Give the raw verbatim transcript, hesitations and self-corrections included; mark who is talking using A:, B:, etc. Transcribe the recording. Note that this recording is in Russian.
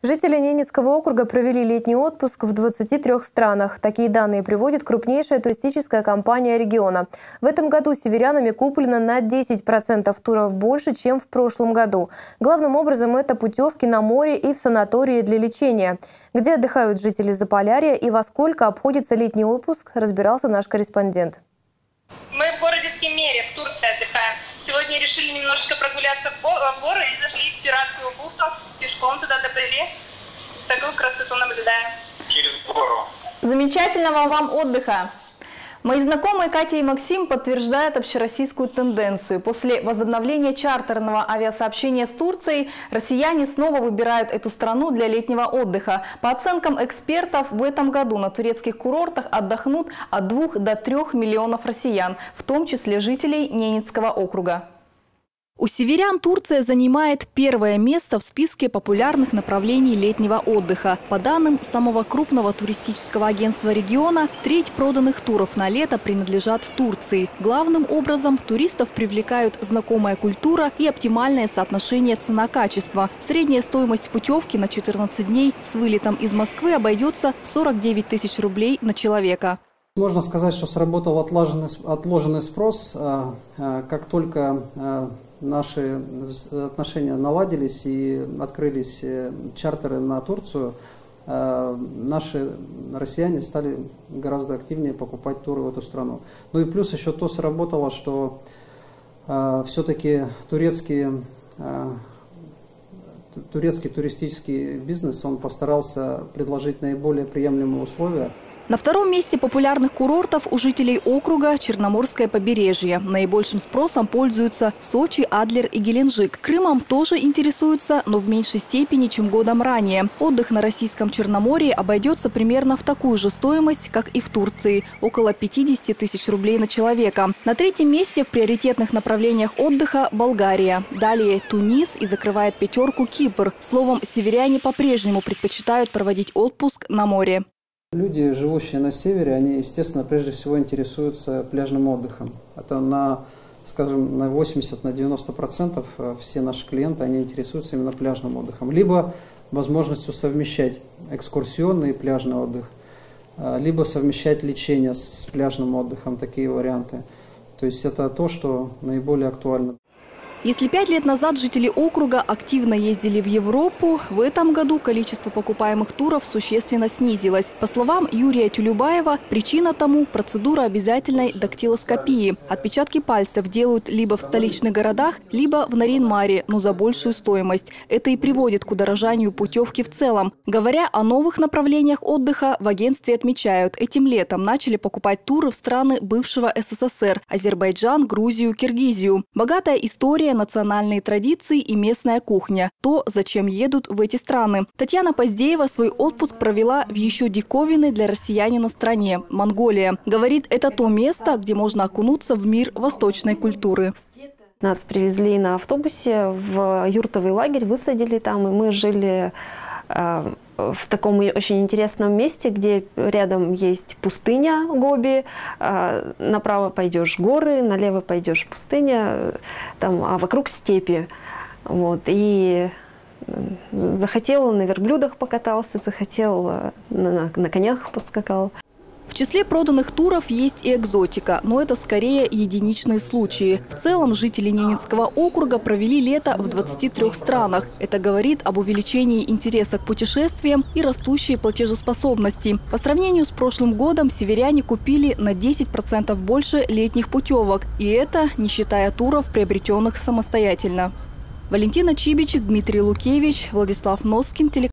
A: Жители Ненецкого округа провели летний отпуск в двадцати трёх странах. Такие данные приводит крупнейшая туристическая компания региона. В этом году северянами куплено на десять процентов туров больше, чем в прошлом году. Главным образом это путевки на море и в санатории для лечения. Где отдыхают жители Заполярья и во сколько обходится летний отпуск, разбирался наш корреспондент.
B: Мы в городе Кемере, в Турции отдыхаем. Сегодня решили немножечко прогуляться в горы и зашли в пиратскую бухту. Пешком туда добрели. Такую красоту наблюдаем.
C: Через гору.
D: Замечательного вам отдыха! Мои знакомые Катя и Максим подтверждают общероссийскую тенденцию. После возобновления чартерного авиасообщения с Турцией россияне снова выбирают эту страну для летнего отдыха. По оценкам экспертов, в этом году на турецких курортах отдохнут от двух до трёх миллионов россиян, в том числе жителей Ненецкого округа. У северян Турция занимает первое место в списке популярных направлений летнего отдыха. По данным самого крупного туристического агентства региона, треть проданных туров на лето принадлежат Турции. Главным образом туристов привлекают знакомая культура и оптимальное соотношение цена-качество. Средняя стоимость путевки на четырнадцать дней с вылетом из Москвы обойдется в сорок девять тысяч рублей на человека.
E: Можно сказать, что сработал отложенный, отложенный спрос. Как только наши отношения наладились и открылись чартеры на Турцию, наши россияне стали гораздо активнее покупать туры в эту страну. Ну и плюс еще то сработало, что все-таки турецкий, турецкий туристический бизнес, он постарался предложить наиболее приемлемые условия.
D: На втором месте популярных курортов у жителей округа Черноморское побережье. Наибольшим спросом пользуются Сочи, Адлер и Геленджик. Крымом тоже интересуются, но в меньшей степени, чем годом ранее. Отдых на российском Черноморье обойдется примерно в такую же стоимость, как и в Турции – около пятидесяти тысяч рублей на человека. На третьем месте в приоритетных направлениях отдыха – Болгария. Далее Тунис и закрывает пятерку Кипр. Словом, северяне по-прежнему предпочитают проводить отпуск на море.
E: Люди, живущие на севере, они, естественно, прежде всего интересуются пляжным отдыхом. Это на, скажем, на восемьдесят — на девяносто процентов все наши клиенты, они интересуются именно пляжным отдыхом. Либо возможностью совмещать экскурсионный и пляжный отдых, либо совмещать лечение с пляжным отдыхом, такие варианты. То есть это то, что наиболее актуально.
D: Если пять лет назад жители округа активно ездили в Европу, в этом году количество покупаемых туров существенно снизилось. По словам Юрия Тюлюбаева, причина тому – процедура обязательной дактилоскопии. Отпечатки пальцев делают либо в столичных городах, либо в Нарьян-Маре, но за большую стоимость. Это и приводит к удорожанию путевки в целом. Говоря о новых направлениях отдыха, в агентстве отмечают, этим летом начали покупать туры в страны бывшего СССР – Азербайджан, Грузию, Киргизию. Богатая история, национальные традиции и местная кухня – то, зачем едут в эти страны. Татьяна Поздеева свой отпуск провела в еще диковинной для россиянина стране – Монголия. Говорит, это то место, где можно окунуться в мир восточной культуры.
F: Нас привезли на автобусе в юртовый лагерь, высадили там, и мы жили э, в таком очень интересном месте, где рядом есть пустыня Гоби, э, направо пойдешь горы, налево пойдешь пустыня, там, а вокруг степи. Вот. И захотел, на верблюдах покатался, захотел, на, на конях поскакал.
D: В числе проданных туров есть и экзотика, но это скорее единичные случаи. В целом жители Ненецкого округа провели лето в двадцати трёх странах. Это говорит об увеличении интереса к путешествиям и растущей платежеспособности. По сравнению с прошлым годом северяне купили на десять процентов больше летних путевок. И это не считая туров, приобретенных самостоятельно. Валентина Чибичек, Дмитрий Лукевич, Владислав Носкин, телеканал.